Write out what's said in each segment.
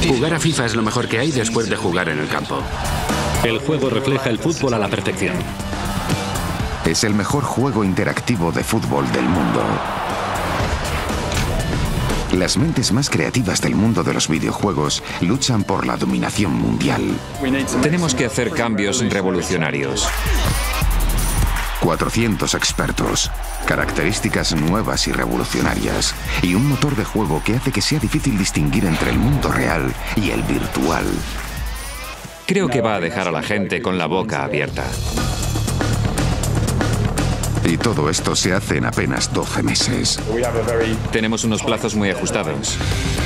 Jugar a FIFA es lo mejor que hay después de jugar en el campo. El juego refleja el fútbol a la perfección. Es el mejor juego interactivo de fútbol del mundo. Las mentes más creativas del mundo de los videojuegos luchan por la dominación mundial. Tenemos que hacer cambios revolucionarios. 400 expertos, características nuevas y revolucionarias, y un motor de juego que hace que sea difícil distinguir entre el mundo real y el virtual. Creo que va a dejar a la gente con la boca abierta. Y todo esto se hace en apenas 12 meses. Tenemos unos plazos muy ajustados.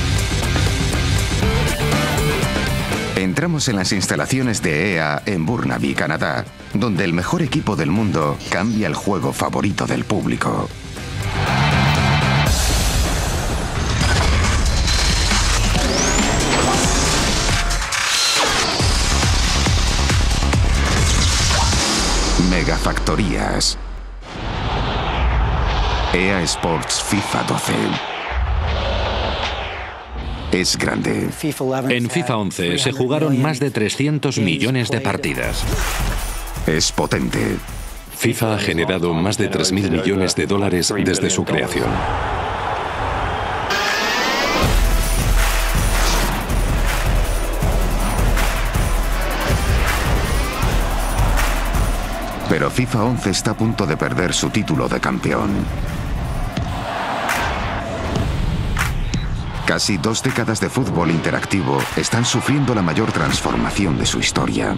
Entramos en las instalaciones de EA en Burnaby, Canadá, donde el mejor equipo del mundo cambia el juego favorito del público. Megafactorías. EA Sports FIFA 12. Es grande. En FIFA 11 se jugaron más de 300 millones de partidas. Es potente. FIFA ha generado más de 3.000 millones de dólares desde su creación. Pero FIFA 11 está a punto de perder su título de campeón. Casi 2 décadas de fútbol interactivo están sufriendo la mayor transformación de su historia.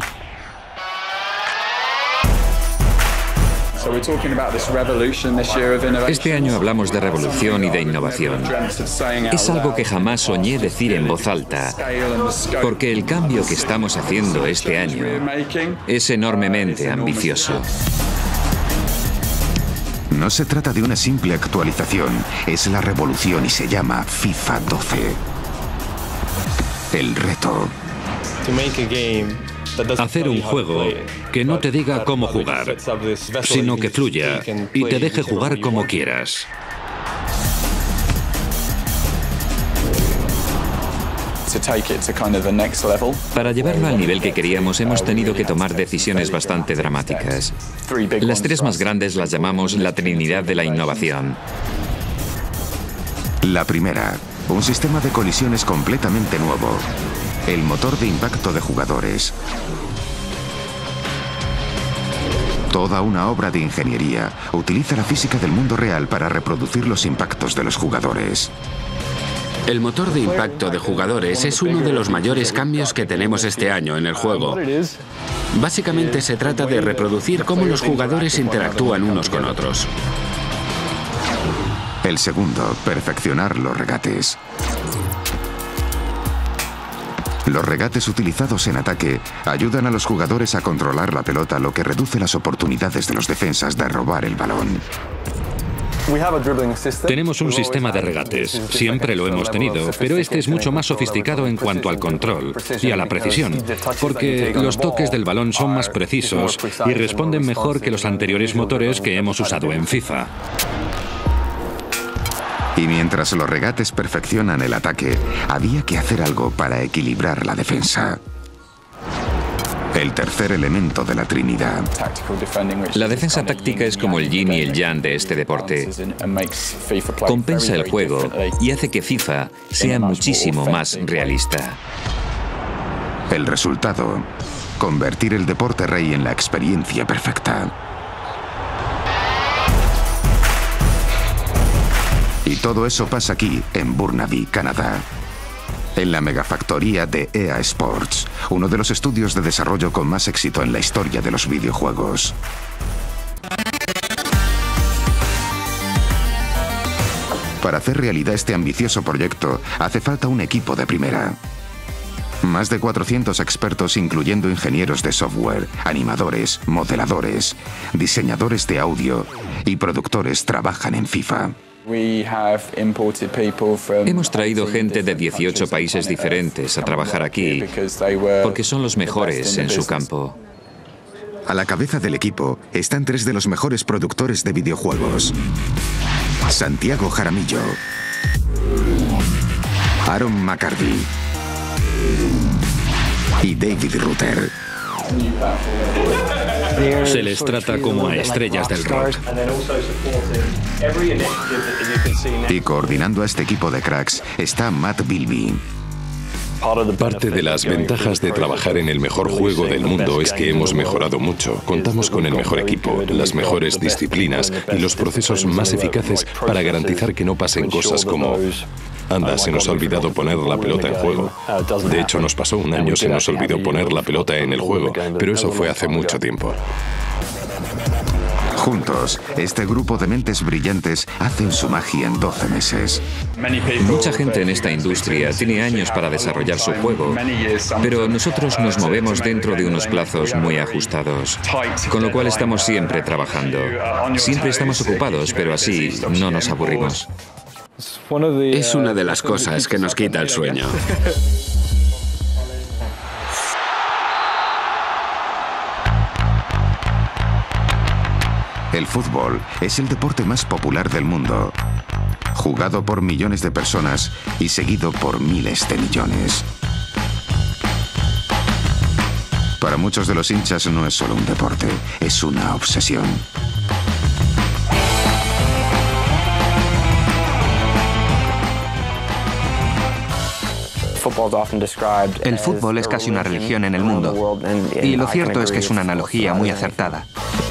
Este año hablamos de revolución y de innovación. Es algo que jamás soñé decir en voz alta, porque el cambio que estamos haciendo este año es enormemente ambicioso. No se trata de una simple actualización, es la revolución y se llama FIFA 12. El reto. Hacer un juego que no te diga cómo jugar, sino que fluya y te deje jugar como quieras. Para llevarlo al nivel que queríamos hemos tenido que tomar decisiones bastante dramáticas. Las 3 más grandes las llamamos la Trinidad de la innovación. La primera, un sistema de colisiones completamente nuevo. El motor de impacto de jugadores. Toda una obra de ingeniería utiliza la física del mundo real para reproducir los impactos de los jugadores. El motor de impacto de jugadores es uno de los mayores cambios que tenemos este año en el juego. Básicamente se trata de reproducir cómo los jugadores interactúan unos con otros. El segundo, perfeccionar los regates. Los regates utilizados en ataque ayudan a los jugadores a controlar la pelota, lo que reduce las oportunidades de los defensas de robar el balón. Tenemos un sistema de regates, siempre lo hemos tenido, pero este es mucho más sofisticado en cuanto al control y a la precisión, porque los toques del balón son más precisos y responden mejor que los anteriores motores que hemos usado en FIFA. Y mientras los regates perfeccionan el ataque, había que hacer algo para equilibrar la defensa. El tercer elemento de la Trinidad. La defensa táctica es como el yin y el yang de este deporte. Compensa el juego y hace que FIFA sea muchísimo más realista. El resultado, convertir el deporte rey en la experiencia perfecta. Y todo eso pasa aquí, en Burnaby, Canadá. En la megafactoría de EA Sports, uno de los estudios de desarrollo con más éxito en la historia de los videojuegos. Para hacer realidad este ambicioso proyecto, hace falta un equipo de primera. Más de 400 expertos, incluyendo ingenieros de software, animadores, modeladores, diseñadores de audio y productores, trabajan en FIFA. Hemos traído gente de 18 países diferentes a trabajar aquí porque son los mejores en su campo. A la cabeza del equipo están 3 de los mejores productores de videojuegos. Santiago Jaramillo, Aaron McCarthy y David Rutter. Se les trata como a estrellas del rock. Y coordinando a este equipo de cracks está Matt Bilbey. Parte de las ventajas de trabajar en el mejor juego del mundo es que hemos mejorado mucho. Contamos con el mejor equipo, las mejores disciplinas y los procesos más eficaces para garantizar que no pasen cosas como: anda, se nos ha olvidado poner la pelota en juego. De hecho, nos pasó un año, se nos olvidó poner la pelota en el juego, pero eso fue hace mucho tiempo. Juntos, este grupo de mentes brillantes hacen su magia en 12 meses. Mucha gente en esta industria tiene años para desarrollar su juego, pero nosotros nos movemos dentro de unos plazos muy ajustados, con lo cual estamos siempre trabajando. Siempre estamos ocupados, pero así no nos aburrimos. Es una de las cosas que nos quita el sueño. El fútbol es el deporte más popular del mundo, jugado por millones de personas y seguido por miles de millones. Para muchos de los hinchas no es solo un deporte, es una obsesión. El fútbol es casi una religión en el mundo, y lo cierto es que es una analogía muy acertada.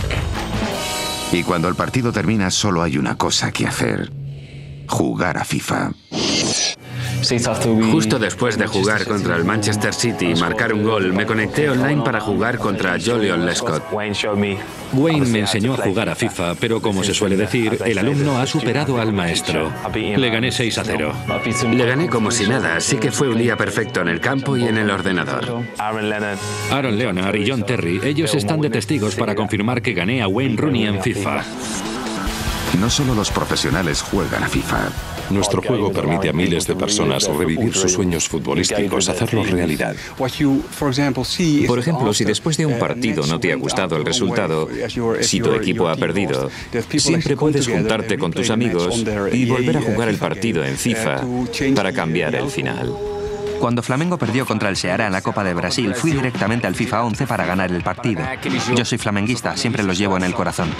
Y cuando el partido termina, solo hay una cosa que hacer: jugar a FIFA. Justo después de jugar contra el Manchester City y marcar un gol, me conecté online para jugar contra Jolion Lescott. Wayne me enseñó a jugar a FIFA, pero como se suele decir, el alumno ha superado al maestro. Le gané 6-0. Le gané como si nada, así que fue un día perfecto en el campo y en el ordenador. Aaron Leonard y John Terry, ellos están de testigos para confirmar que gané a Wayne Rooney en FIFA. No solo los profesionales juegan a FIFA. Nuestro juego permite a miles de personas revivir sus sueños futbolísticos, hacerlos realidad. Por ejemplo, si después de un partido no te ha gustado el resultado, si tu equipo ha perdido, siempre puedes juntarte con tus amigos y volver a jugar el partido en FIFA para cambiar el final. Cuando Flamengo perdió contra el Ceará en la Copa de Brasil, fui directamente al FIFA 11 para ganar el partido. Yo soy flamenguista, siempre los llevo en el corazón.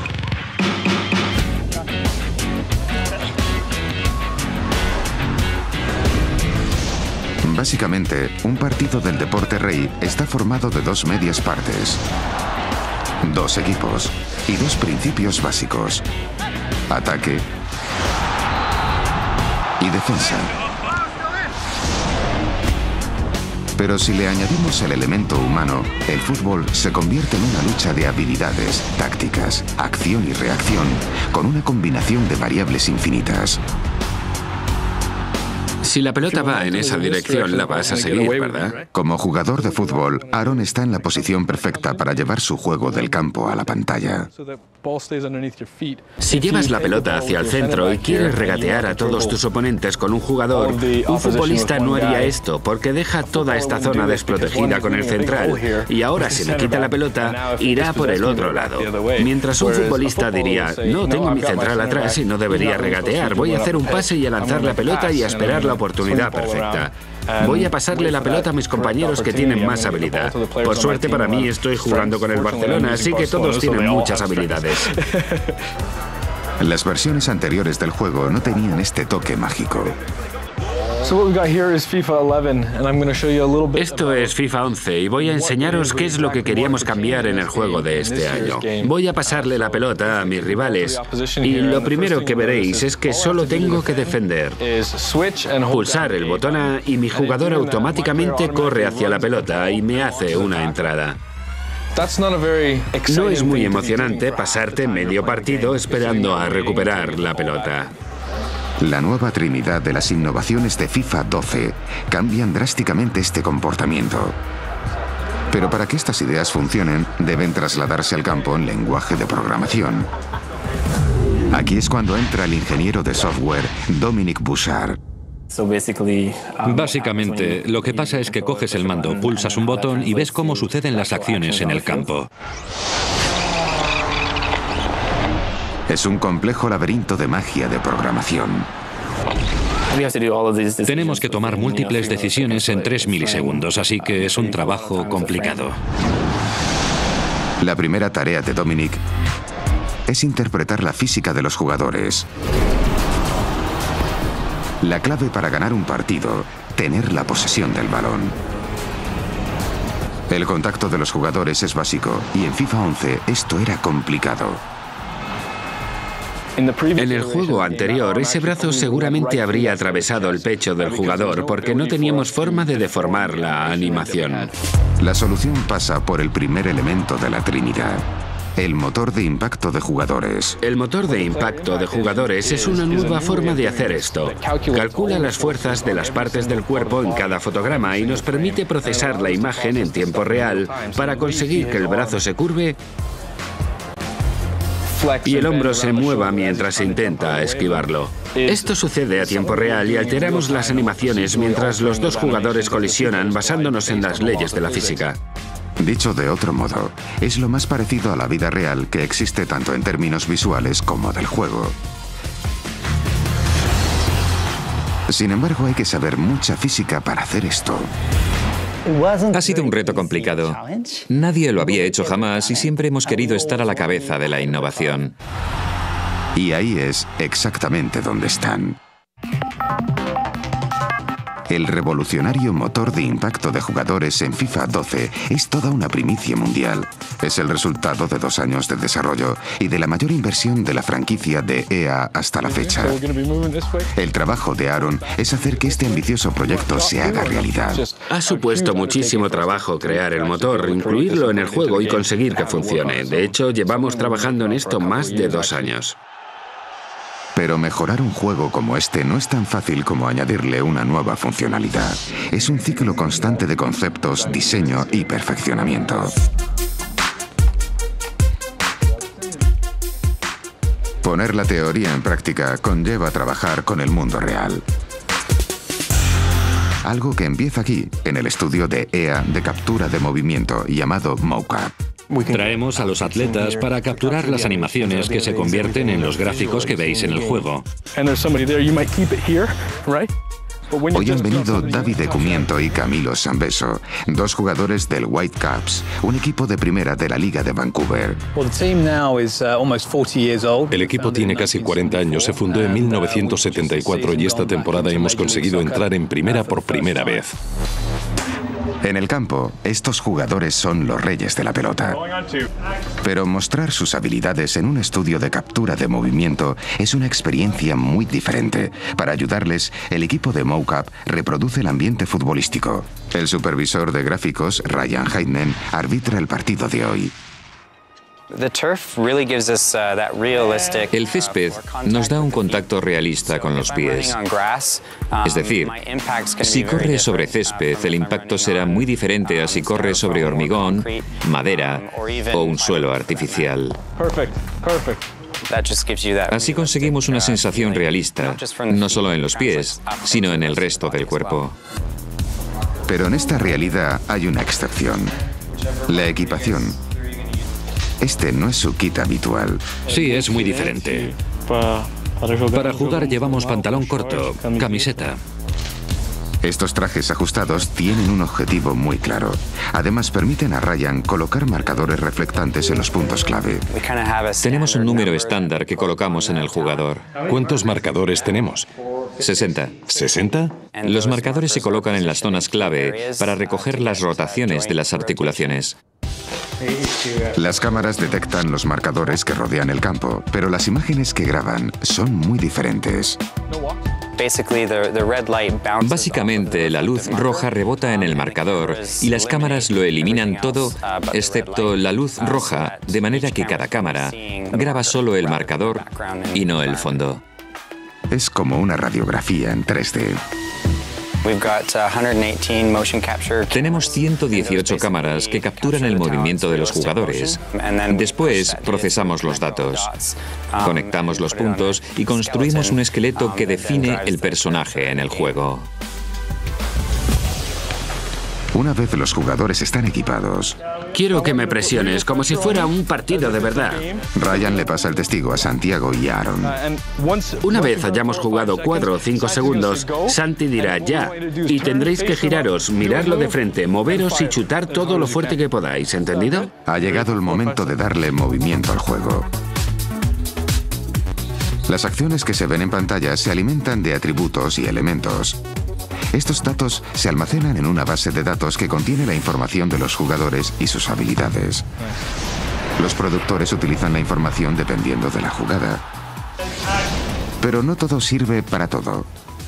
Básicamente, un partido del deporte rey está formado de dos medias partes, dos equipos y dos principios básicos: ataque y defensa. Pero si le añadimos el elemento humano, el fútbol se convierte en una lucha de habilidades, tácticas, acción y reacción, con una combinación de variables infinitas. Si la pelota va en esa dirección, la vas a seguir, ¿verdad? Como jugador de fútbol, Aaron está en la posición perfecta para llevar su juego del campo a la pantalla. Si llevas la pelota hacia el centro y quieres regatear a todos tus oponentes con un jugador, un futbolista no haría esto porque deja toda esta zona desprotegida con el central y ahora si me quita la pelota, irá por el otro lado. Mientras un futbolista diría: no, tengo mi central atrás y no debería regatear, voy a hacer un pase y a lanzar la pelota y a esperar la oportunidad perfecta. Voy a pasarle la pelota a mis compañeros que tienen más habilidad. Por suerte para mí estoy jugando con el Barcelona, así que todos tienen muchas habilidades. Las versiones anteriores del juego no tenían este toque mágico. Esto es FIFA 11 y voy a enseñaros qué es lo que queríamos cambiar en el juego de este año. Voy a pasarle la pelota a mis rivales y lo primero que veréis es que solo tengo que defender. Pulsar el botón A y mi jugador automáticamente corre hacia la pelota y me hace una entrada. No es muy emocionante pasarte medio partido esperando a recuperar la pelota. La nueva trinidad de las innovaciones de FIFA 12 cambian drásticamente este comportamiento. Pero para que estas ideas funcionen, deben trasladarse al campo en lenguaje de programación. Aquí es cuando entra el ingeniero de software Dominic Bouchard. Básicamente, lo que pasa es que coges el mando, pulsas un botón y ves cómo suceden las acciones en el campo. Es un complejo laberinto de magia de programación. Tenemos que tomar múltiples decisiones en 3 milisegundos, así que es un trabajo complicado. La primera tarea de Dominic es interpretar la física de los jugadores. La clave para ganar un partido, tener la posesión del balón. El contacto de los jugadores es básico y en FIFA 11 esto era complicado. En el juego anterior, ese brazo seguramente habría atravesado el pecho del jugador porque no teníamos forma de deformar la animación. La solución pasa por el primer elemento de la Trinidad. El motor de impacto de jugadores. El motor de impacto de jugadores es una nueva forma de hacer esto. Calcula las fuerzas de las partes del cuerpo en cada fotograma y nos permite procesar la imagen en tiempo real para conseguir que el brazo se curve y el hombro se mueva mientras se intenta esquivarlo. Esto sucede a tiempo real y alteramos las animaciones mientras los dos jugadores colisionan basándonos en las leyes de la física. Dicho de otro modo, es lo más parecido a la vida real que existe tanto en términos visuales como del juego. Sin embargo, hay que saber mucha física para hacer esto. Ha sido un reto complicado. Nadie lo había hecho jamás y siempre hemos querido estar a la cabeza de la innovación. Y ahí es exactamente donde están. El revolucionario motor de impacto de jugadores en FIFA 12 es toda una primicia mundial. Es el resultado de 2 años de desarrollo y de la mayor inversión de la franquicia de EA hasta la fecha. El trabajo de Aaron es hacer que este ambicioso proyecto se haga realidad. Ha supuesto muchísimo trabajo crear el motor, incluirlo en el juego y conseguir que funcione. De hecho, llevamos trabajando en esto más de 2 años. Pero mejorar un juego como este no es tan fácil como añadirle una nueva funcionalidad. Es un ciclo constante de conceptos, diseño y perfeccionamiento. Poner la teoría en práctica conlleva trabajar con el mundo real. Algo que empieza aquí, en el estudio de EA de captura de movimiento llamado mocap. Traemos a los atletas para capturar las animaciones que se convierten en los gráficos que veis en el juego. Hoy han venido Davide Cumiento y Camilo Sambeso, 2 jugadores del Whitecaps, un equipo de primera de la Liga de Vancouver. El equipo tiene casi 40 años, se fundó en 1974 y esta temporada hemos conseguido entrar en primera por primera vez. En el campo, estos jugadores son los reyes de la pelota. Pero mostrar sus habilidades en un estudio de captura de movimiento es una experiencia muy diferente. Para ayudarles, el equipo de mocap reproduce el ambiente futbolístico. El supervisor de gráficos, Ryan Heidnen, arbitra el partido de hoy. El césped nos da un contacto realista con los pies. Es decir, si corres sobre césped, el impacto será muy diferente a si corres sobre hormigón, madera o un suelo artificial. Así conseguimos una sensación realista, no solo en los pies, sino en el resto del cuerpo. Pero en esta realidad hay una excepción: la equipación. Este no es su kit habitual. Sí, es muy diferente. Para jugar llevamos pantalón corto, camiseta. Estos trajes ajustados tienen un objetivo muy claro. Además, permiten a Ryan colocar marcadores reflectantes en los puntos clave. Tenemos un número estándar que colocamos en el jugador. ¿Cuántos marcadores tenemos? 60. ¿60? Los marcadores se colocan en las zonas clave para recoger las rotaciones de las articulaciones. Las cámaras detectan los marcadores que rodean el campo, pero las imágenes que graban son muy diferentes. Básicamente, la luz roja rebota en el marcador y las cámaras lo eliminan todo, excepto la luz roja, de manera que cada cámara graba solo el marcador y no el fondo. Es como una radiografía en 3D. Tenemos 118 cámaras que capturan el movimiento de los jugadores. Después procesamos los datos, conectamos los puntos y construimos un esqueleto que define el personaje en el juego. Una vez los jugadores están equipados, Quiero que me presiones como si fuera un partido de verdad. Ryan le pasa el testigo a Santiago y Aaron. Una vez hayamos jugado 4 o 5 segundos, Santi dirá ya, y tendréis que giraros, mirarlo de frente, moveros y chutar todo lo fuerte que podáis, ¿entendido? Ha llegado el momento de darle movimiento al juego. Las acciones que se ven en pantalla se alimentan de atributos y elementos. Estos datos se almacenan en una base de datos que contiene la información de los jugadores y sus habilidades. Los productores utilizan la información dependiendo de la jugada. Pero no todo sirve para todo.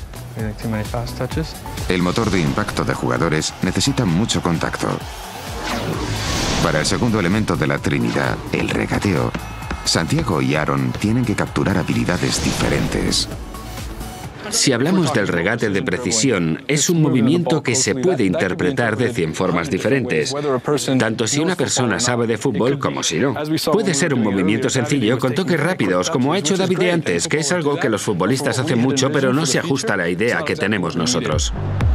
El motor de impacto de jugadores necesita mucho contacto. Para el segundo elemento de la Trinidad, el regateo, Santiago y Aaron tienen que capturar habilidades diferentes. Si hablamos del regate de precisión, es un movimiento que se puede interpretar de 100 formas diferentes, tanto si una persona sabe de fútbol como si no. Puede ser un movimiento sencillo con toques rápidos, como ha hecho David de antes, que es algo que los futbolistas hacen mucho, pero no se ajusta a la idea que tenemos nosotros.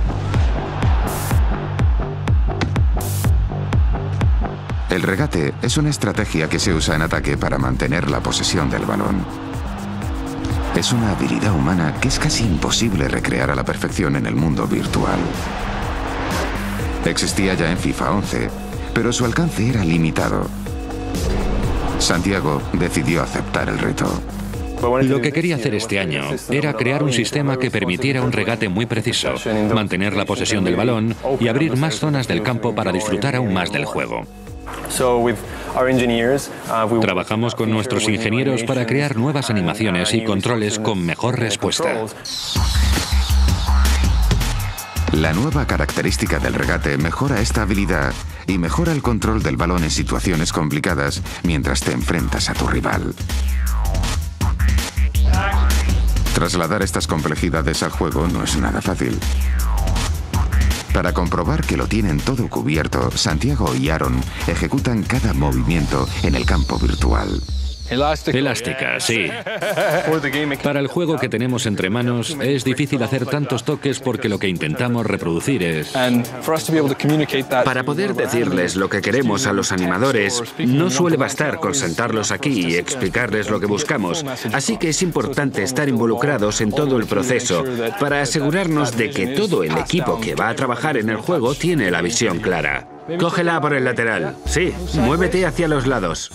El regate es una estrategia que se usa en ataque para mantener la posesión del balón. Es una habilidad humana que es casi imposible recrear a la perfección en el mundo virtual. Existía ya en FIFA 11, pero su alcance era limitado. Santiago decidió aceptar el reto. Lo que quería hacer este año era crear un sistema que permitiera un regate muy preciso, mantener la posesión del balón y abrir más zonas del campo para disfrutar aún más del juego. Trabajamos con nuestros ingenieros para crear nuevas animaciones y controles con mejor respuesta. La nueva característica del regate mejora esta habilidad y mejora el control del balón en situaciones complicadas mientras te enfrentas a tu rival. Trasladar estas complejidades al juego no es nada fácil. Para comprobar que lo tienen todo cubierto, Santiago y Aaron ejecutan cada movimiento en el campo virtual. Elástica, sí. Para el juego que tenemos entre manos es difícil hacer tantos toques porque lo que intentamos reproducir es... Para poder decirles lo que queremos a los animadores, no suele bastar con sentarlos aquí y explicarles lo que buscamos, así que es importante estar involucrados en todo el proceso para asegurarnos de que todo el equipo que va a trabajar en el juego tiene la visión clara. Cógela por el lateral. Sí, muévete hacia los lados.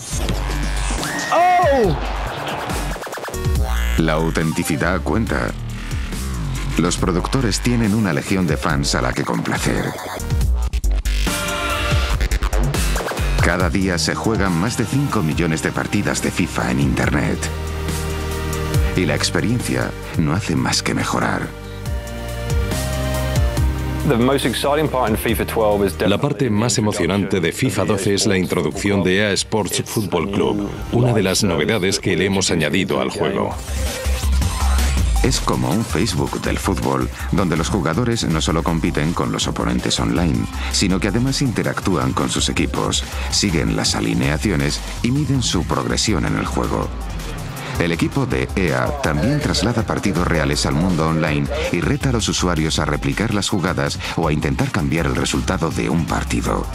La autenticidad cuenta. Los productores tienen una legión de fans a la que complacer. Cada día se juegan más de 5 millones de partidas de FIFA en Internet. Y la experiencia no hace más que mejorar. La parte más emocionante de FIFA 12 es la introducción de EA Sports Football Club, una de las novedades que le hemos añadido al juego. Es como un Facebook del fútbol, donde los jugadores no solo compiten con los oponentes online, sino que además interactúan con sus equipos, siguen las alineaciones y miden su progresión en el juego. El equipo de EA también traslada partidos reales al mundo online y reta a los usuarios a replicar las jugadas o a intentar cambiar el resultado de un partido.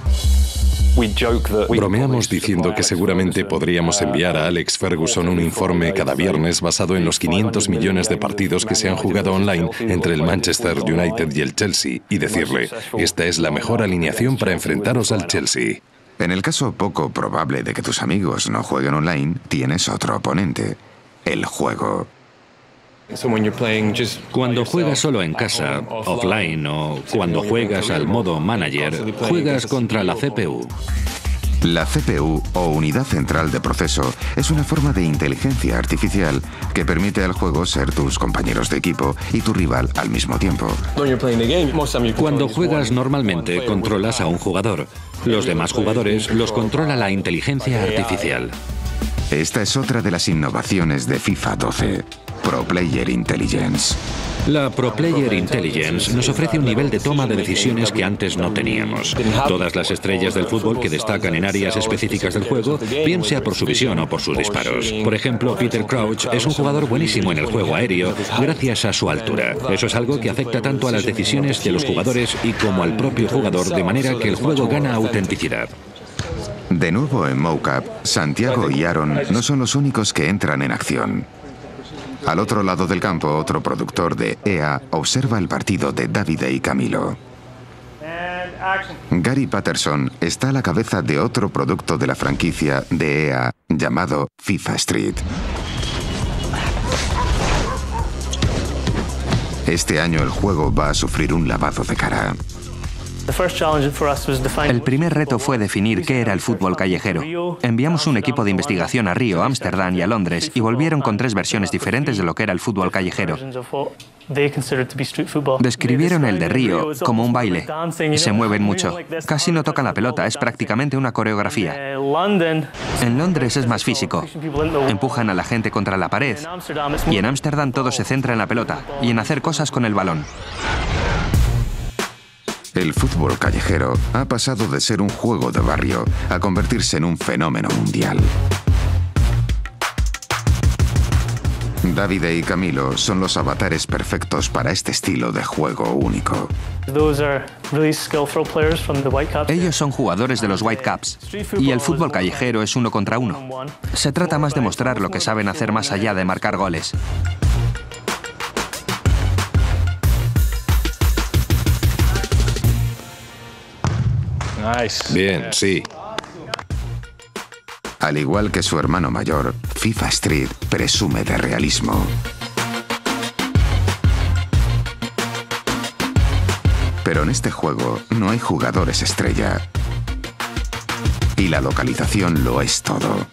Bromeamos diciendo que seguramente podríamos enviar a Alex Ferguson un informe cada viernes basado en los 500 millones de partidos que se han jugado online entre el Manchester United y el Chelsea y decirle, esta es la mejor alineación para enfrentaros al Chelsea. En el caso poco probable de que tus amigos no jueguen online, tienes otro oponente, el juego. Cuando juegas solo en casa, offline o cuando juegas al modo manager, juegas contra la CPU. La CPU, o Unidad Central de Proceso, es una forma de inteligencia artificial que permite al juego ser tus compañeros de equipo y tu rival al mismo tiempo. Cuando juegas normalmente, controlas a un jugador. Los demás jugadores los controla la inteligencia artificial. Esta es otra de las innovaciones de FIFA 12. Pro Player Intelligence. La Pro Player Intelligence nos ofrece un nivel de toma de decisiones que antes no teníamos. Todas las estrellas del fútbol que destacan en áreas específicas del juego, bien sea por su visión o por sus disparos. Por ejemplo, Peter Crouch es un jugador buenísimo en el juego aéreo gracias a su altura. Eso es algo que afecta tanto a las decisiones de los jugadores y como al propio jugador, de manera que el juego gana autenticidad. De nuevo en mocap, Santiago y Aaron no son los únicos que entran en acción. Al otro lado del campo, otro productor de EA observa el partido de Davide y Camilo. Gary Patterson está a la cabeza de otro producto de la franquicia de EA llamado FIFA Street. Este año el juego va a sufrir un lavado de cara. El primer reto fue definir qué era el fútbol callejero. Enviamos un equipo de investigación a Río, Ámsterdam y a Londres y volvieron con 3 versiones diferentes de lo que era el fútbol callejero. Describieron el de Río como un baile. Se mueven mucho. Casi no tocan la pelota, es prácticamente una coreografía. En Londres es más físico. Empujan a la gente contra la pared. Y en Ámsterdam todo se centra en la pelota y en hacer cosas con el balón. El fútbol callejero ha pasado de ser un juego de barrio a convertirse en un fenómeno mundial. Davide y Camilo son los avatares perfectos para este estilo de juego único. Ellos son jugadores de los Whitecaps y el fútbol callejero es 1 contra 1. Se trata más de mostrar lo que saben hacer más allá de marcar goles. Bien, sí. Al igual que su hermano mayor, FIFA Street presume de realismo. Pero en este juego no hay jugadores estrella. Y la localización lo es todo.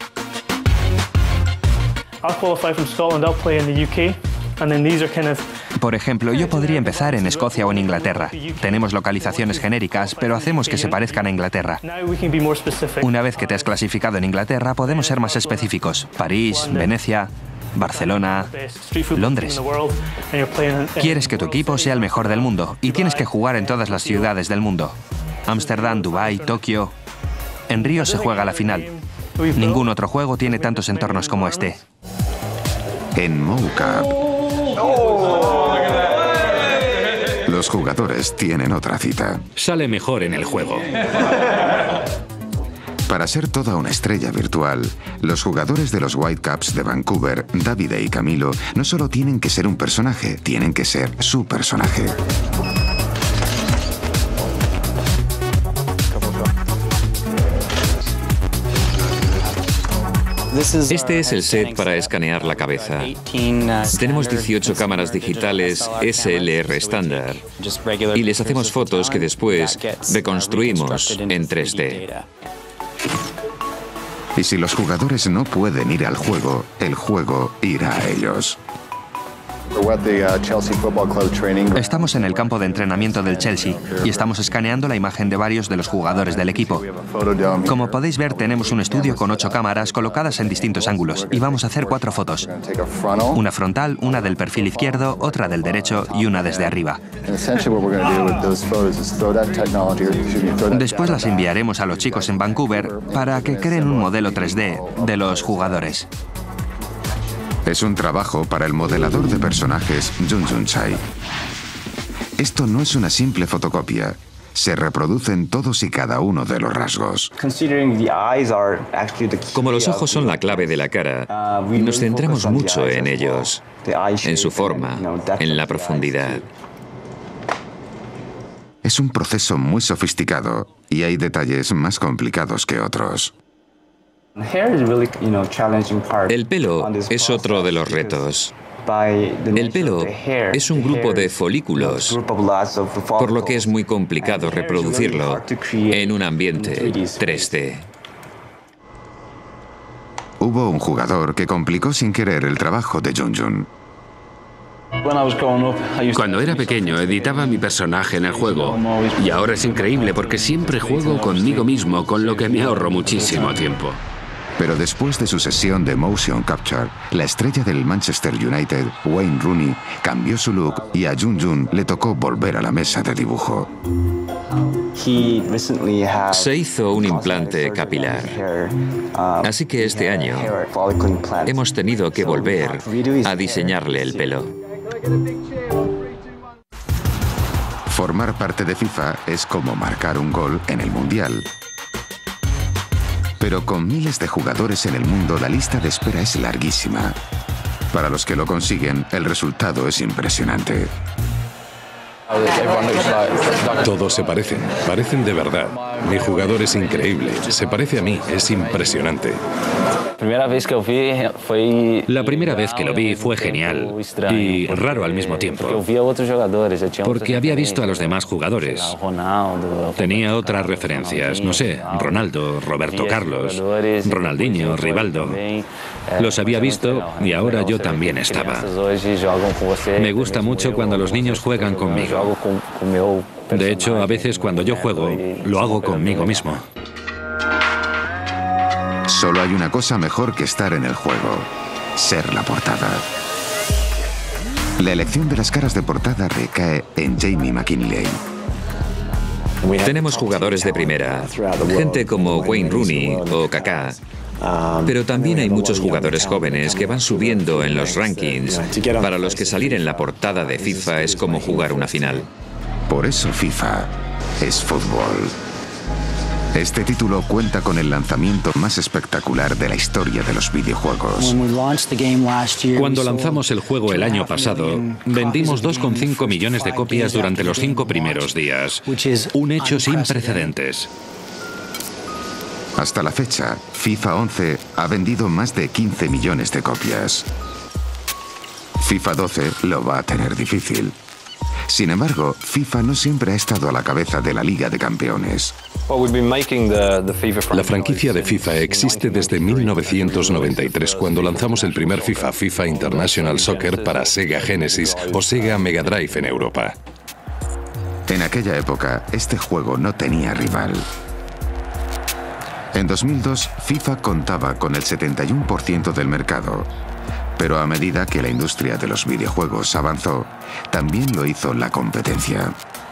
Por ejemplo, yo podría empezar en Escocia o en Inglaterra. Tenemos localizaciones genéricas, pero hacemos que se parezcan a Inglaterra. Una vez que te has clasificado en Inglaterra, podemos ser más específicos. París, Venecia, Barcelona, Londres. Quieres que tu equipo sea el mejor del mundo y tienes que jugar en todas las ciudades del mundo. Ámsterdam, Dubái, Tokio. En Río se juega la final. Ningún otro juego tiene tantos entornos como este. En mocap, los jugadores tienen otra cita. Sale mejor en el juego. Para ser toda una estrella virtual, los jugadores de los Whitecaps de Vancouver, Davide y Camilo, no solo tienen que ser un personaje, tienen que ser su personaje. Este es el set para escanear la cabeza. Tenemos 18 cámaras digitales SLR estándar y les hacemos fotos que después reconstruimos en 3D. Y si los jugadores no pueden ir al juego, el juego irá a ellos. Estamos en el campo de entrenamiento del Chelsea y estamos escaneando la imagen de varios de los jugadores del equipo. Como podéis ver, tenemos un estudio con 8 cámaras colocadas en distintos ángulos y vamos a hacer 4 fotos. Una frontal, una del perfil izquierdo, otra del derecho y una desde arriba. Después las enviaremos a los chicos en Vancouver para que creen un modelo 3D de los jugadores. Es un trabajo para el modelador de personajes Junjun Chai. Esto no es una simple fotocopia. Se reproducen todos y cada uno de los rasgos. Como los ojos son la clave de la cara, nos centramos mucho en ellos, en su forma, en la profundidad. Es un proceso muy sofisticado y hay detalles más complicados que otros. El pelo es otro de los retos. El pelo es un grupo de folículos, por lo que es muy complicado reproducirlo en un ambiente 3D. Hubo un jugador que complicó sin querer el trabajo de Junjun. Cuando era pequeño editaba mi personaje en el juego y ahora es increíble porque siempre juego conmigo mismo, con lo que me ahorro muchísimo tiempo. Pero después de su sesión de motion capture, la estrella del Manchester United, Wayne Rooney, cambió su look y a Jun Jun le tocó volver a la mesa de dibujo. Se hizo un implante capilar, así que este año hemos tenido que volver a diseñarle el pelo. Formar parte de FIFA es como marcar un gol en el Mundial. Pero con miles de jugadores en el mundo, la lista de espera es larguísima. Para los que lo consiguen, el resultado es impresionante. Todos se parecen de verdad. Mi jugador es increíble, se parece a mí, es impresionante. La primera vez que lo vi fue genial y raro al mismo tiempo, porque había visto a los demás jugadores. Tenía otras referencias, no sé, Ronaldo, Roberto Carlos, Ronaldinho, Rivaldo. Los había visto y ahora yo también estaba. Me gusta mucho cuando los niños juegan conmigo. De hecho, a veces cuando yo juego, lo hago conmigo mismo. Solo hay una cosa mejor que estar en el juego: ser la portada. La elección de las caras de portada recae en Jamie McKinley. Tenemos jugadores de primera, gente como Wayne Rooney o Kaká, pero también hay muchos jugadores jóvenes que van subiendo en los rankings, para los que salir en la portada de FIFA es como jugar una final. Por eso FIFA es fútbol. Este título cuenta con el lanzamiento más espectacular de la historia de los videojuegos. Cuando lanzamos el juego el año pasado, vendimos 2,5 millones de copias durante los 5 primeros días. Un hecho sin precedentes. Hasta la fecha, FIFA 11 ha vendido más de 15 millones de copias. FIFA 12 lo va a tener difícil. Sin embargo, FIFA no siempre ha estado a la cabeza de la Liga de Campeones. La franquicia de FIFA existe desde 1993, cuando lanzamos el primer FIFA, FIFA International Soccer, para Sega Genesis o Sega Mega Drive en Europa. En aquella época, este juego no tenía rival. En 2002, FIFA contaba con el 71% del mercado. Pero a medida que la industria de los videojuegos avanzó, también lo hizo la competencia.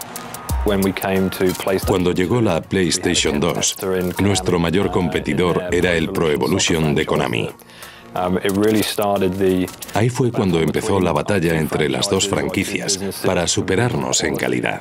Cuando llegó la PlayStation 2, nuestro mayor competidor era el Pro Evolution de Konami. Ahí fue cuando empezó la batalla entre las dos franquicias para superarnos en calidad.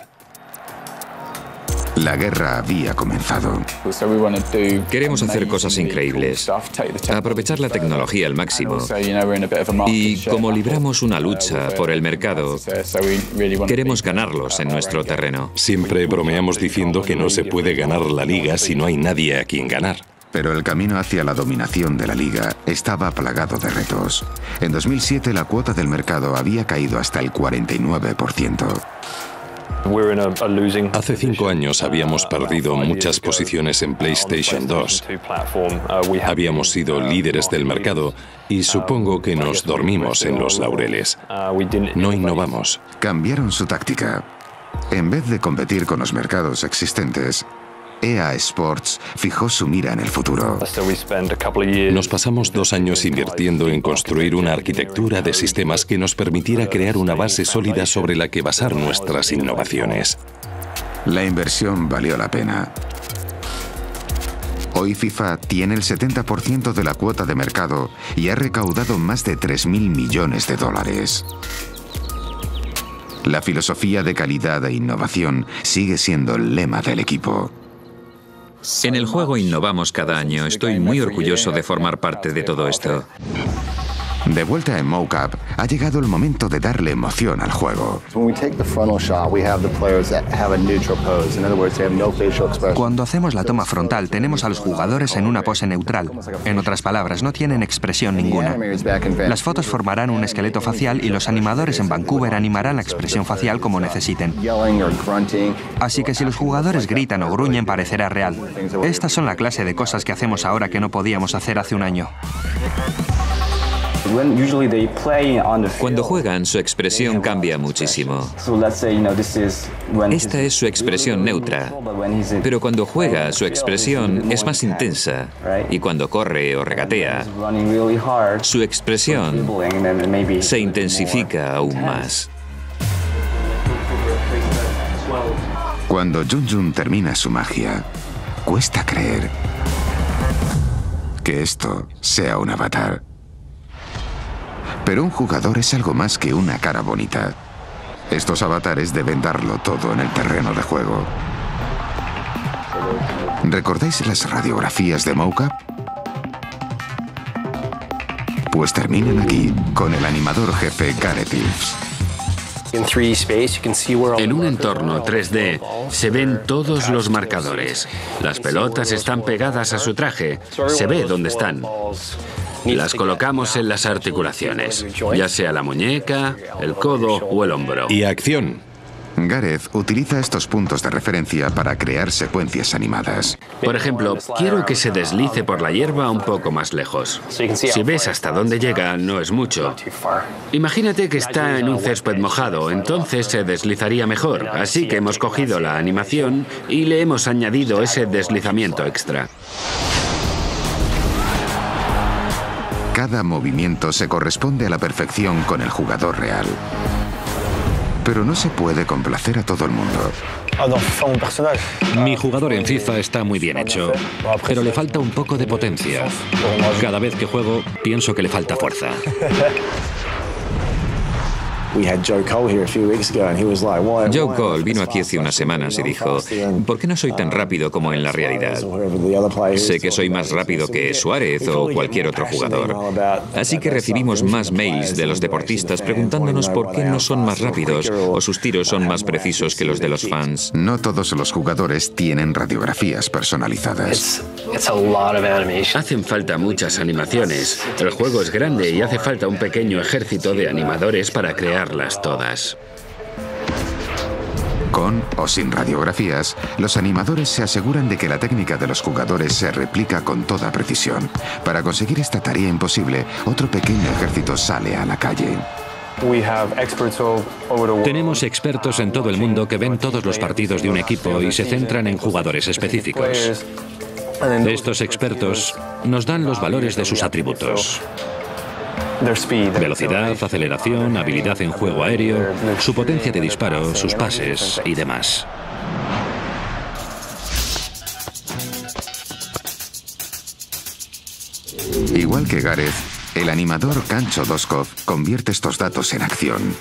La guerra había comenzado. Queremos hacer cosas increíbles, aprovechar la tecnología al máximo. Y como libramos una lucha por el mercado, queremos ganarlos en nuestro terreno. Siempre bromeamos diciendo que no se puede ganar la liga si no hay nadie a quien ganar. Pero el camino hacia la dominación de la liga estaba plagado de retos. En 2007 la cuota del mercado había caído hasta el 49%. Hace 5 años habíamos perdido muchas posiciones en PlayStation 2. Habíamos sido líderes del mercado y supongo que nos dormimos en los laureles. No innovamos. Cambiaron su táctica. En vez de competir con los mercados existentes, EA Sports fijó su mira en el futuro. Nos pasamos 2 años invirtiendo en construir una arquitectura de sistemas que nos permitiera crear una base sólida sobre la que basar nuestras innovaciones. La inversión valió la pena. Hoy FIFA tiene el 70% de la cuota de mercado y ha recaudado más de 3.000 millones de dólares. La filosofía de calidad e innovación sigue siendo el lema del equipo. En el juego innovamos cada año. Estoy muy orgulloso de formar parte de todo esto. De vuelta en mocap, ha llegado el momento de darle emoción al juego. Cuando hacemos la toma frontal, tenemos a los jugadores en una pose neutral. En otras palabras, no tienen expresión ninguna. Las fotos formarán un esqueleto facial y los animadores en Vancouver animarán la expresión facial como necesiten. Así que si los jugadores gritan o gruñen, parecerá real. Estas son la clase de cosas que hacemos ahora que no podíamos hacer hace un año. Cuando juegan, su expresión cambia muchísimo. Esta es su expresión neutra, pero cuando juega, su expresión es más intensa, y cuando corre o regatea, su expresión se intensifica aún más. Cuando Jun Jun termina su magia, cuesta creer que esto sea un avatar. Pero un jugador es algo más que una cara bonita. Estos avatares deben darlo todo en el terreno de juego. ¿Recordáis las radiografías de mocap? Pues terminan aquí, con el animador jefe Gareth Eves. En un entorno 3D se ven todos los marcadores. Las pelotas están pegadas a su traje. Se ve dónde están. Las colocamos en las articulaciones, ya sea la muñeca, el codo o el hombro. Y acción. Gareth utiliza estos puntos de referencia para crear secuencias animadas. Por ejemplo, quiero que se deslice por la hierba un poco más lejos. Si ves hasta dónde llega, no es mucho. Imagínate que está en un césped mojado, entonces se deslizaría mejor. Así que hemos cogido la animación y le hemos añadido ese deslizamiento extra. Cada movimiento se corresponde a la perfección con el jugador real. Pero no se puede complacer a todo el mundo. Mi jugador en FIFA está muy bien hecho, pero le falta un poco de potencia. Cada vez que juego, pienso que le falta fuerza. Joe Cole vino aquí hace unas semanas y dijo, ¿por qué no soy tan rápido como en la realidad? Sé que soy más rápido que Suárez o cualquier otro jugador. Así que recibimos más mails de los deportistas preguntándonos por qué no son más rápidos o sus tiros son más precisos que los de los fans. No todos los jugadores tienen radiografías personalizadas. Hacen falta muchas animaciones. El juego es grande y hace falta un pequeño ejército de animadores para crearlas todas. Con o sin radiografías, los animadores se aseguran de que la técnica de los jugadores se replica con toda precisión. Para conseguir esta tarea imposible, otro pequeño ejército sale a la calle. Tenemos expertos en todo el mundo que ven todos los partidos de un equipo y se centran en jugadores específicos. Estos expertos nos dan los valores de sus atributos: velocidad, aceleración, habilidad en juego aéreo, su potencia de disparo, sus pases y demás. Igual que Gareth, el animador Kancho Doskov convierte estos datos en acción.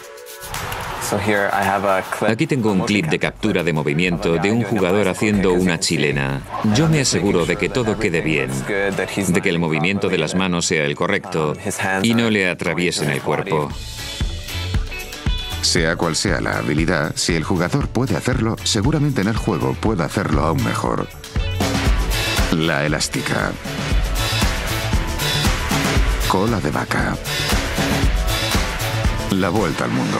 Aquí tengo un clip de captura de movimiento de un jugador haciendo una chilena. Yo me aseguro de que todo quede bien, de que el movimiento de las manos sea el correcto y no le atraviesen el cuerpo. Sea cual sea la habilidad, si el jugador puede hacerlo, seguramente en el juego puede hacerlo aún mejor. La elástica. Cola de vaca. La vuelta al mundo.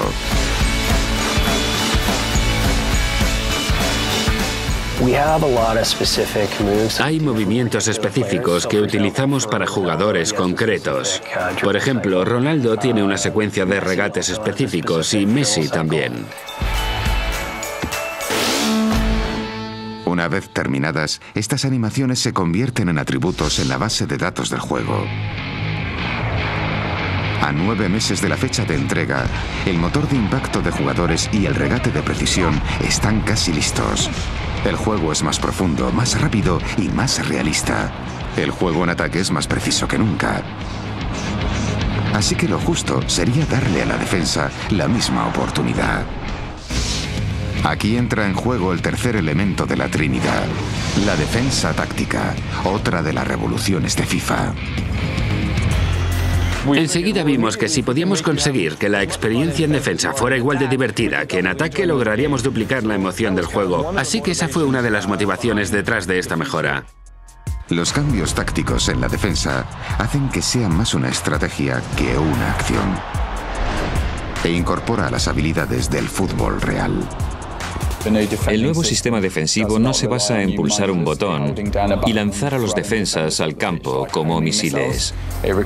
Hay movimientos específicos que utilizamos para jugadores concretos. Por ejemplo, Ronaldo tiene una secuencia de regates específicos y Messi también. Una vez terminadas, estas animaciones se convierten en atributos en la base de datos del juego. A 9 meses de la fecha de entrega, el motor de impacto de jugadores y el regate de precisión están casi listos. El juego es más profundo, más rápido y más realista. El juego en ataque es más preciso que nunca. Así que lo justo sería darle a la defensa la misma oportunidad. Aquí entra en juego el tercer elemento de la Trinidad, la defensa táctica, otra de las revoluciones de FIFA. Enseguida vimos que si podíamos conseguir que la experiencia en defensa fuera igual de divertida que en ataque, lograríamos duplicar la emoción del juego. Así que esa fue una de las motivaciones detrás de esta mejora. Los cambios tácticos en la defensa hacen que sea más una estrategia que una acción. E incorpora las habilidades del fútbol real. El nuevo sistema defensivo no se basa en pulsar un botón y lanzar a los defensas al campo como misiles.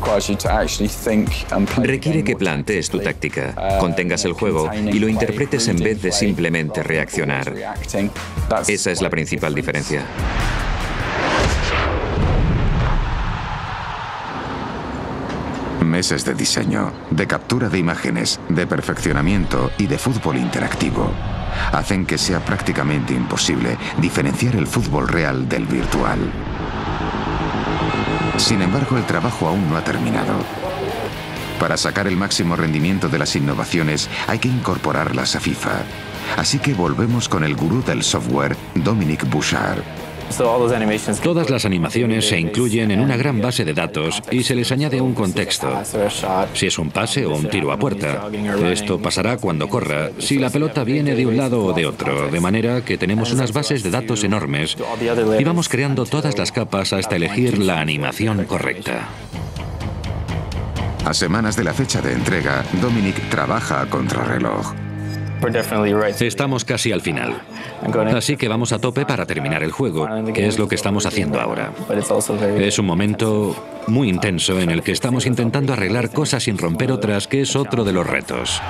Requiere que plantees tu táctica, contengas el juego y lo interpretes en vez de simplemente reaccionar. Esa es la principal diferencia. Meses de diseño, de captura de imágenes, de perfeccionamiento y de fútbol interactivo hacen que sea prácticamente imposible diferenciar el fútbol real del virtual. Sin embargo, el trabajo aún no ha terminado. Para sacar el máximo rendimiento de las innovaciones hay que incorporarlas a FIFA. Así que volvemos con el gurú del software, Dominic Bouchard. Todas las animaciones se incluyen en una gran base de datos y se les añade un contexto. Si es un pase o un tiro a puerta. Esto pasará cuando corra, si la pelota viene de un lado o de otro, de manera que tenemos unas bases de datos enormes y vamos creando todas las capas hasta elegir la animación correcta. A semanas de la fecha de entrega, Dominic trabaja a contrarreloj. Estamos casi al final. Así que vamos a tope para terminar el juego, que es lo que estamos haciendo ahora. Es un momento muy intenso en el que estamos intentando arreglar cosas sin romper otras, que es otro de los retos.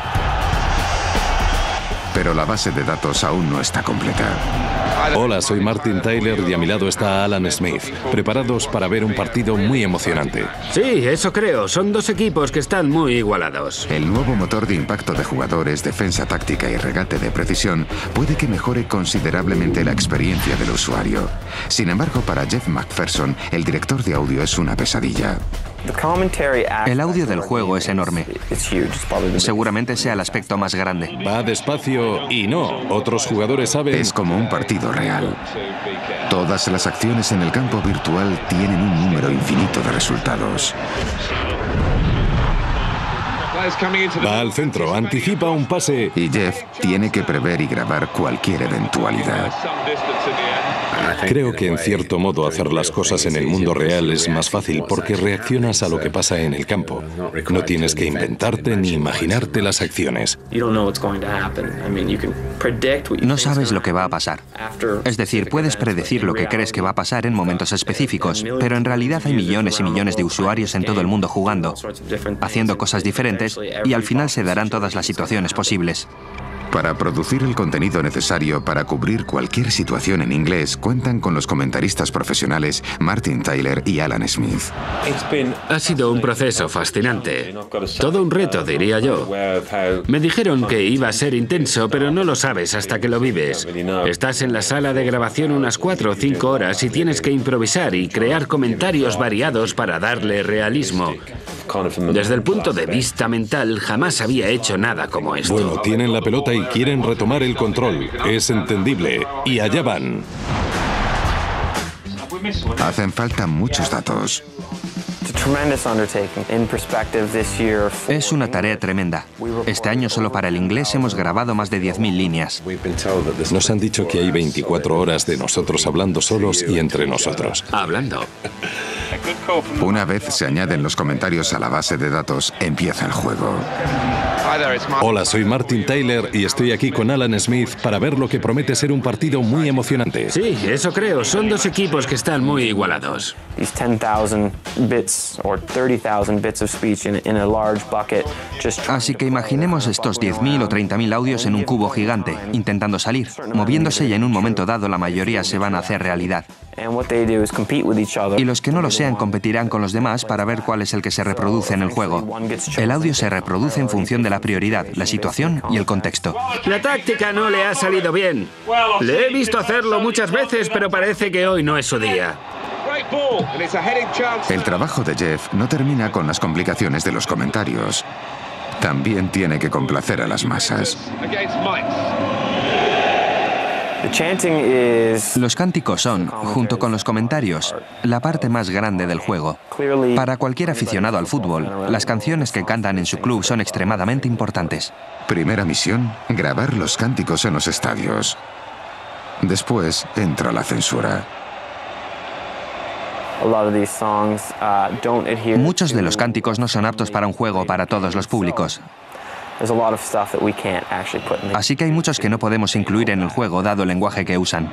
Pero la base de datos aún no está completa. Hola, soy Martin Tyler y a mi lado está Alan Smith, preparados para ver un partido muy emocionante. Sí, eso creo. Son dos equipos que están muy igualados. El nuevo motor de impacto de jugadores, defensa táctica y regate de precisión puede que mejore considerablemente la experiencia del usuario. Sin embargo, para Jeff McPherson, el director de audio es una pesadilla. El audio del juego es enorme. Seguramente sea el aspecto más grande. Va despacio y no, otros jugadores saben... Es como un partido real. Todas las acciones en el campo virtual tienen un número infinito de resultados. Va al centro, anticipa un pase. Y Jeff tiene que prever y grabar cualquier eventualidad. Creo que en cierto modo hacer las cosas en el mundo real es más fácil porque reaccionas a lo que pasa en el campo. No tienes que inventarte ni imaginarte las acciones. No sabes lo que va a pasar. Es decir, puedes predecir lo que crees que va a pasar en momentos específicos, pero en realidad hay millones y millones de usuarios en todo el mundo jugando, haciendo cosas diferentes, y al final se darán todas las situaciones posibles. Para producir el contenido necesario para cubrir cualquier situación en inglés, cuentan con los comentaristas profesionales Martin Tyler y Alan Smith. Ha sido un proceso fascinante. Todo un reto, diría yo. Me dijeron que iba a ser intenso, pero no lo sabes hasta que lo vives. Estás en la sala de grabación unas 4 o 5 horas y tienes que improvisar y crear comentarios variados para darle realismo. Desde el punto de vista mental, jamás había hecho nada como esto. Bueno, tienen la pelota y quieren retomar el control. Es entendible. Y allá van. Hacen falta muchos datos. Es una tarea tremenda. Este año solo para el inglés hemos grabado más de 10.000 líneas. Nos han dicho que hay 24 horas de nosotros hablando solos y entre nosotros. Hablando. Una vez se añaden los comentarios a la base de datos, empieza el juego. Hola, soy Martin Tyler y estoy aquí con Alan Smith para ver lo que promete ser un partido muy emocionante. Sí, eso creo. Son dos equipos que están muy igualados. Así que imaginemos estos 10.000 o 30.000 audios en un cubo gigante, intentando salir, moviéndose, y en un momento dado la mayoría se van a hacer realidad. Y los que no lo sean competirán con los demás para ver cuál es el que se reproduce en el juego. El audio se reproduce en función de la prioridad, la situación y el contexto. La táctica no le ha salido bien. Le he visto hacerlo muchas veces, pero parece que hoy no es su día. El trabajo de Jeff no termina con las complicaciones de los comentarios. También tiene que complacer a las masas. Los cánticos son, junto con los comentarios, la parte más grande del juego. Para cualquier aficionado al fútbol, las canciones que cantan en su club son extremadamente importantes. Primera misión, grabar los cánticos en los estadios. Después entra la censura. Muchos de los cánticos no son aptos para un juego para todos los públicos. Así que hay muchos que no podemos incluir en el juego dado el lenguaje que usan.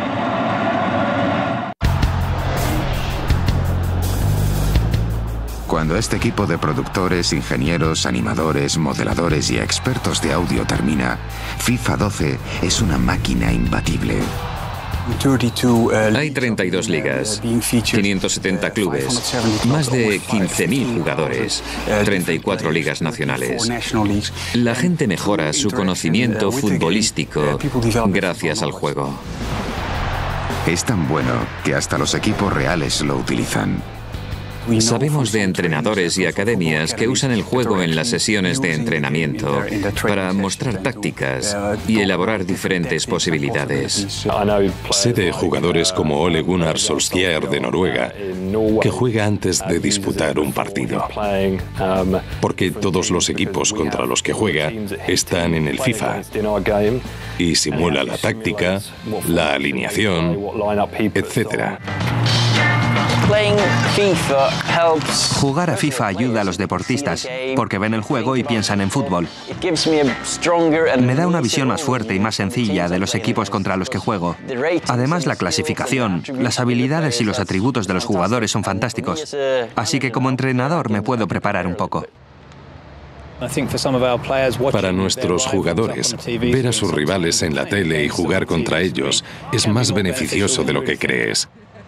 Cuando este equipo de productores, ingenieros, animadores, modeladores y expertos de audio termina, FIFA 12 es una máquina imbatible. Hay 32 ligas, 570 clubes, más de 15.000 jugadores, 34 ligas nacionales. La gente mejora su conocimiento futbolístico gracias al juego. Es tan bueno que hasta los equipos reales lo utilizan. Sabemos de entrenadores y academias que usan el juego en las sesiones de entrenamiento para mostrar tácticas y elaborar diferentes posibilidades. Sé de jugadores como Ole Gunnar Solskjær de Noruega, que juega antes de disputar un partido, porque todos los equipos contra los que juega están en el FIFA y simula la táctica, la alineación, etc. Jugar a FIFA ayuda a los deportistas, porque ven el juego y piensan en fútbol. Me da una visión más fuerte y más sencilla de los equipos contra los que juego. Además, la clasificación, las habilidades y los atributos de los jugadores son fantásticos. Así que como entrenador me puedo preparar un poco. Para nuestros jugadores, ver a sus rivales en la tele y jugar contra ellos es más beneficioso de lo que crees.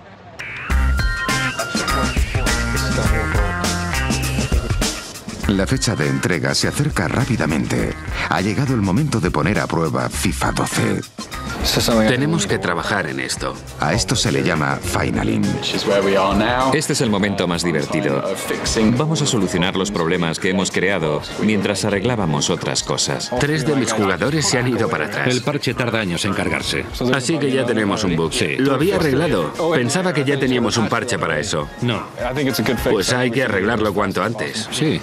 La fecha de entrega se acerca rápidamente. Ha llegado el momento de poner a prueba FIFA 12. Tenemos que trabajar en esto. A esto se le llama finaling. Este es el momento más divertido. Vamos a solucionar los problemas que hemos creado mientras arreglábamos otras cosas. 3 de mis jugadores se han ido para atrás. El parche tarda años en cargarse. Así que ya tenemos un bug. Sí. Lo había arreglado. Pensaba que ya teníamos un parche para eso. No. Pues hay que arreglarlo cuanto antes. Sí.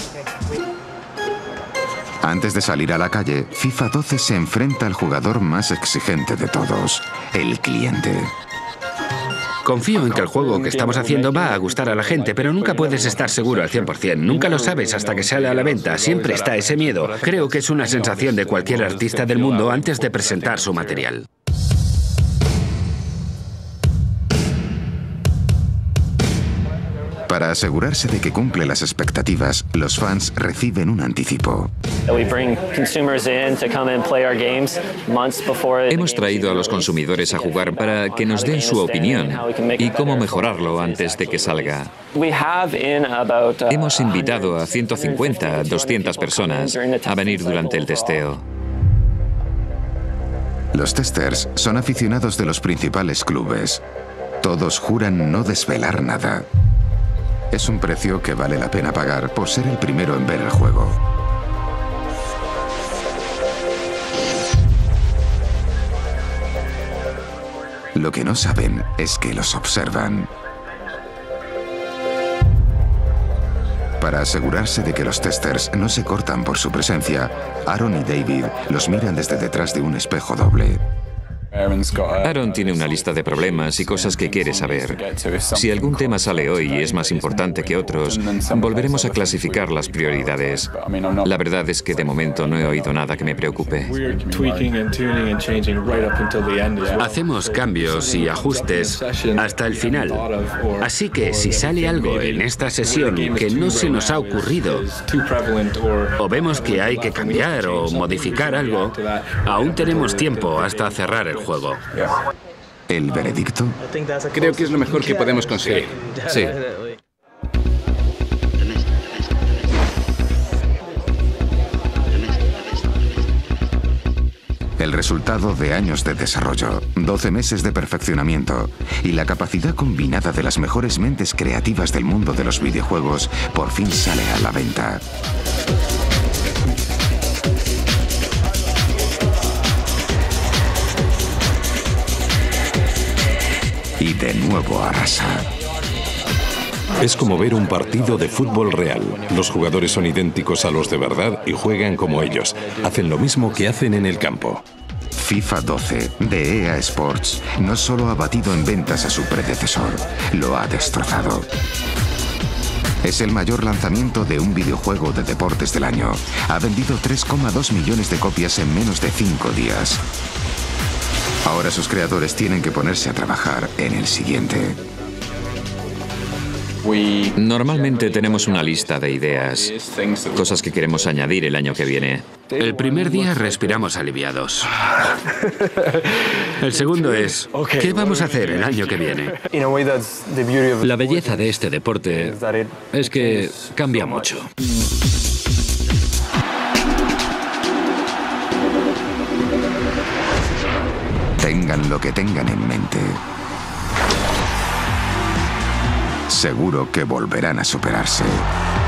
Antes de salir a la calle, FIFA 12 se enfrenta al jugador más exigente de todos, el cliente. Confío en que el juego que estamos haciendo va a gustar a la gente, pero nunca puedes estar seguro al 100%. Nunca lo sabes hasta que sale a la venta. Siempre está ese miedo. Creo que es una sensación de cualquier artista del mundo antes de presentar su material. Para asegurarse de que cumple las expectativas, los fans reciben un anticipo. Hemos traído a los consumidores a jugar para que nos den su opinión y cómo mejorarlo antes de que salga. Hemos invitado a 150, 200 personas a venir durante el testeo. Los testers son aficionados de los principales clubes. Todos juran no desvelar nada. Es un precio que vale la pena pagar por ser el primero en ver el juego. Lo que no saben es que los observan. Para asegurarse de que los testers no se cortan por su presencia, Aaron y David los miran desde detrás de un espejo doble. Aaron tiene una lista de problemas y cosas que quiere saber. Si algún tema sale hoy y es más importante que otros, volveremos a clasificar las prioridades. La verdad es que de momento no he oído nada que me preocupe. Hacemos cambios y ajustes hasta el final. Así que si sale algo en esta sesión que no se nos ha ocurrido, o vemos que hay que cambiar o modificar algo, aún tenemos tiempo hasta cerrar el juego. ¿El veredicto? Creo que es lo mejor que podemos conseguir. Sí. El resultado de años de desarrollo, 12 meses de perfeccionamiento y la capacidad combinada de las mejores mentes creativas del mundo de los videojuegos por fin sale a la venta. Y de nuevo arrasa. Es como ver un partido de fútbol real. Los jugadores son idénticos a los de verdad y juegan como ellos. Hacen lo mismo que hacen en el campo. FIFA 12 de EA Sports no solo ha batido en ventas a su predecesor, lo ha destrozado. Es el mayor lanzamiento de un videojuego de deportes del año. Ha vendido 3,2 millones de copias en menos de 5 días. Ahora sus creadores tienen que ponerse a trabajar en el siguiente. Normalmente tenemos una lista de ideas, cosas que queremos añadir el año que viene. El primer día respiramos aliviados. El segundo es, ¿qué vamos a hacer el año que viene? La belleza de este deporte es que cambia mucho. Tengan lo que tengan en mente, seguro que volverán a superarse.